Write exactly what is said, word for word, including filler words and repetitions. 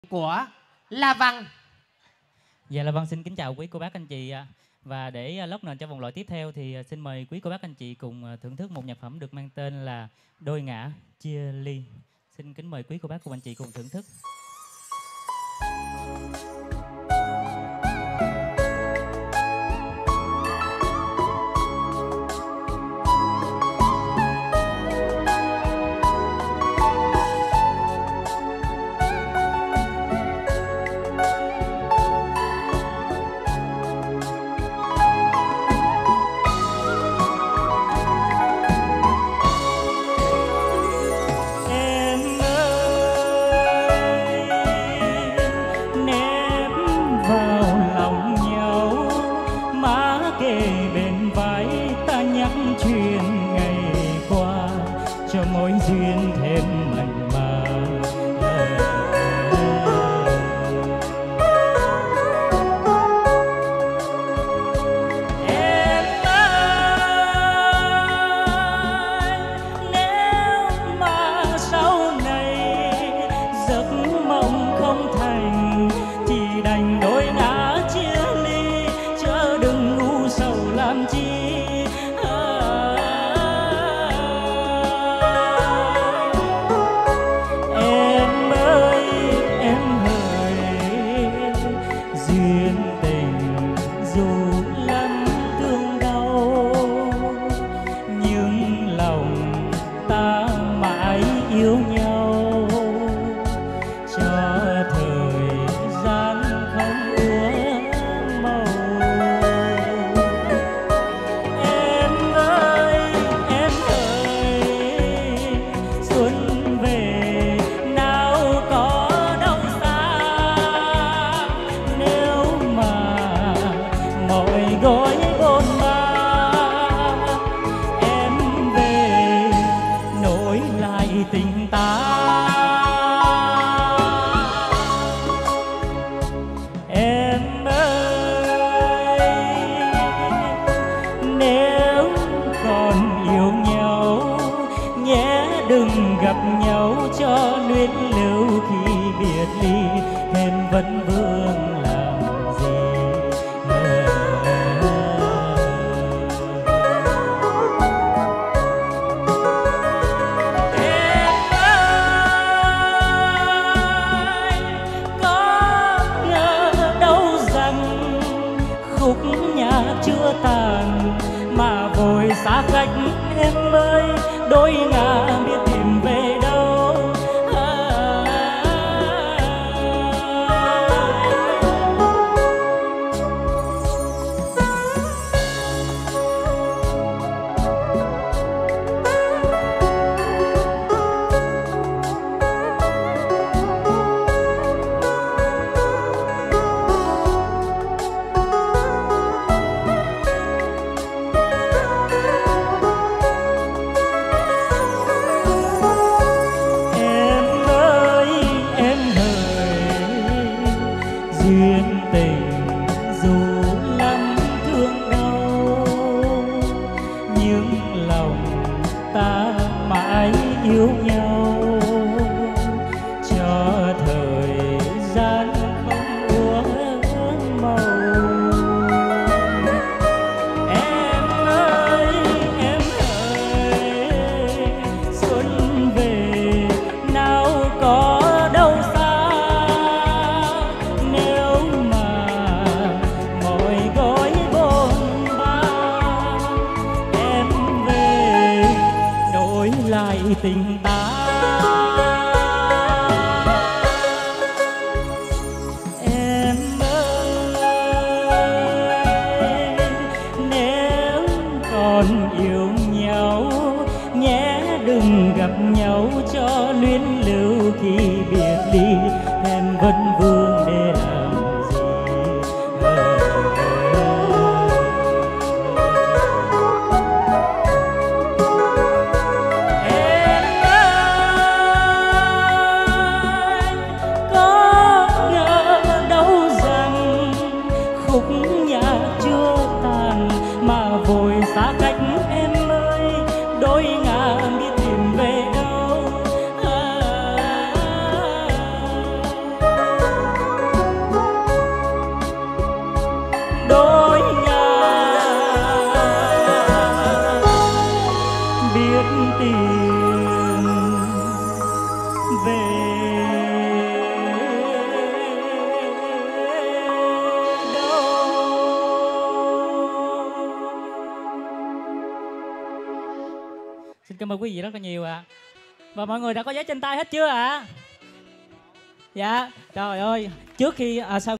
của La Văn. Dạ, La Văn xin kính chào quý cô bác anh chị ạ. Và để lót nền cho vòng loại tiếp theo thì xin mời quý cô bác anh chị cùng thưởng thức một nhạc phẩm được mang tên là Đôi Ngã Chia Ly. Xin kính mời quý cô bác cùng anh chị cùng thưởng thức. Duyên thêm mặn mà em ơi, nếu mà sau này giấc mộng không thành thì đành đôi ngã chia ly, chớ đừng u sầu làm chi. Yêu nhau cho thời gian không úa màu. Em ơi, em ơi, xuân về nào có đâu xa, nếu mà mọi gói bôn ba em về nối lại tình ta. Em ơi, nếu còn yêu nhau nhé đừng gặp nhau cho luyến lưu, khi biệt ly thêm vẫn vương làm gì. Khúc nhạc chưa tàn mà vội xa cách em ơi, đôi ngả biết tìm về đâu. Duyên tình dù lắm thương đau, nhưng lòng ta mãi yêu nhau cho thời gian không úa màu. Em ơi, em ơi, xuân về nào có đâu xa, lại tình ta. Em ơi, nếu còn yêu nhau nhé đừng gặp nhau cho luyến lưu, khi biệt ly em vẫn vương để làm gì. Khúc nhạc chưa tàn mà vội xa cách em ơi, đôi ngả biết tìm về đâu. À, biết tìm về đâu. Xin cảm ơn quý vị rất là nhiều ạ. À. Và mọi người đã có vé trên tay hết chưa ạ? À? Dạ, trời ơi, trước khi à, sau